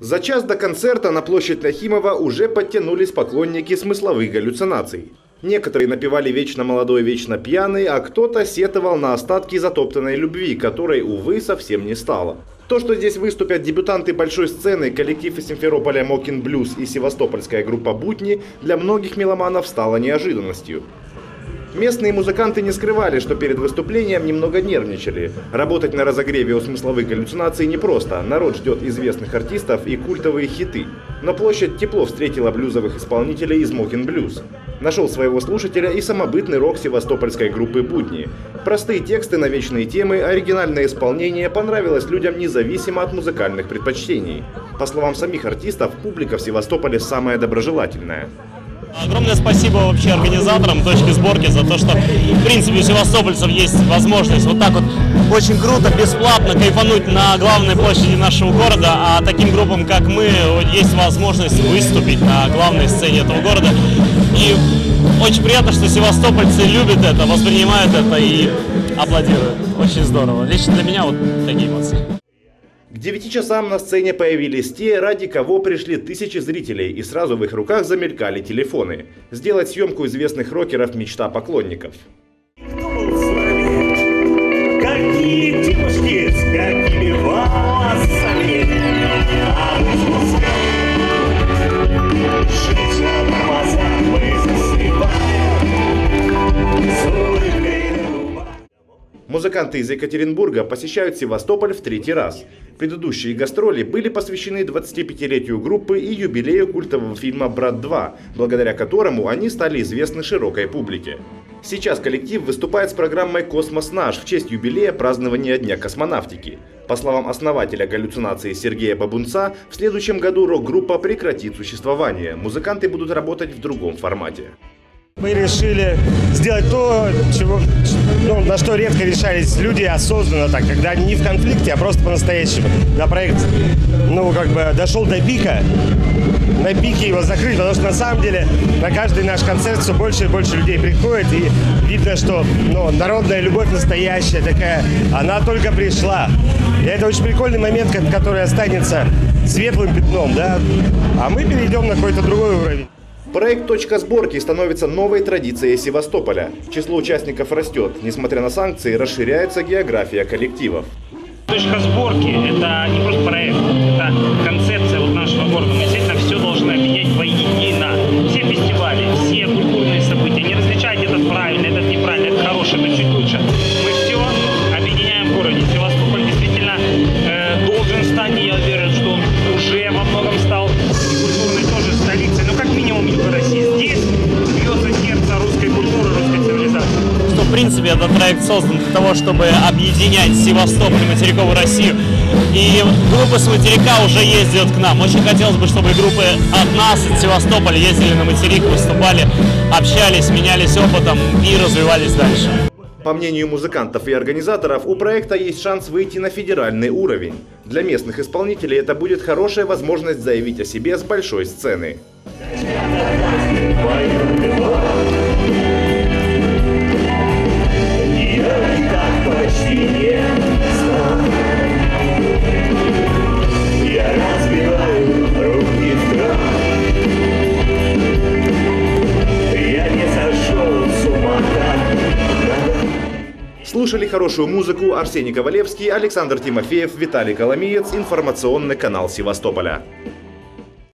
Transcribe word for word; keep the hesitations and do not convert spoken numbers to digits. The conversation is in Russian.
За час до концерта на площадь Нахимова уже подтянулись поклонники смысловых галлюцинаций. Некоторые напевали «Вечно молодой, вечно пьяный», а кто-то сетовал на остатки затоптанной любви, которой, увы, совсем не стало. То, что здесь выступят дебютанты большой сцены, коллектив из Симферополя «Мокин Блюз» и севастопольская группа «Будни», для многих меломанов стало неожиданностью. Местные музыканты не скрывали, что перед выступлением немного нервничали. Работать на разогреве у смысловых галлюцинаций непросто. Народ ждет известных артистов и культовые хиты. Но площадь тепло встретила блюзовых исполнителей из Мокин Блюз. Нашел своего слушателя и самобытный рок севастопольской группы «Будни». Простые тексты на вечные темы, оригинальное исполнение понравилось людям независимо от музыкальных предпочтений. По словам самих артистов, публика в Севастополе самая доброжелательная. Огромное спасибо вообще организаторам точки сборки за то, что в принципе у севастопольцев есть возможность вот так вот очень круто, бесплатно кайфануть на главной площади нашего города, а таким группам, как мы, есть возможность выступить на главной сцене этого города. И очень приятно, что севастопольцы любят это, воспринимают это и аплодируют. Очень здорово. Лично для меня вот такие эмоции. К девяти часам на сцене появились те, ради кого пришли тысячи зрителей, и сразу в их руках замелькали телефоны. Сделать съемку известных рокеров – мечта поклонников. Какие девушки с какими волосами, а мы жить на глазах мы засыпаем. Музыканты из Екатеринбурга посещают Севастополь в третий раз. Предыдущие гастроли были посвящены двадцатипятилетию группы и юбилею культового фильма «Брат два», благодаря которому они стали известны широкой публике. Сейчас коллектив выступает с программой «Космос наш» в честь юбилея празднования Дня космонавтики. По словам основателя галлюцинации Сергея Бабунца, в следующем году рок-группа прекратит существование. Музыканты будут работать в другом формате. Мы решили сделать то, чего, ну, на что редко решались люди осознанно, так, когда они не в конфликте, а просто по-настоящему. На проект, ну, как бы дошел до пика, на пике его закрыть, потому что на самом деле на каждый наш концерт все больше и больше людей приходит, и видно, что, ну, народная любовь настоящая такая, она только пришла. И это очень прикольный момент, который останется светлым пятном, да, а мы перейдем на какой-то другой уровень. Проект «Точка сборки» становится новой традицией Севастополя. Число участников растет. Несмотря на санкции, расширяется география коллективов. Точка сборки – это не просто проект, это концепция вот нашего города. Мы действительно все должны объединять воедино. Все фестивали, все культурные события. Не различать этот правильно, этот неправильно, это хорошее, это чуть лучше. Мы все объединяем в городе. Севастополь действительно э, должен стать, и я уверен, что он уже во многом стал культурной тоже столицей. Ну, как минимум, Юга России. Здесь бьется сердце русской культуры, русской цивилизации. Что, в принципе, этот проект создан для того, чтобы объединять Севастополь и материковую Россию. И группы с материка уже ездят к нам. Очень хотелось бы, чтобы группы от нас, от Севастополя, ездили на материк, выступали, общались, менялись опытом и развивались дальше. По мнению музыкантов и организаторов, у проекта есть шанс выйти на федеральный уровень. Для местных исполнителей это будет хорошая возможность заявить о себе с большой сцены. Слушали хорошую музыку Арсений Ковалевский, Александр Тимофеев, Виталий Коломиец, информационный канал Севастополя.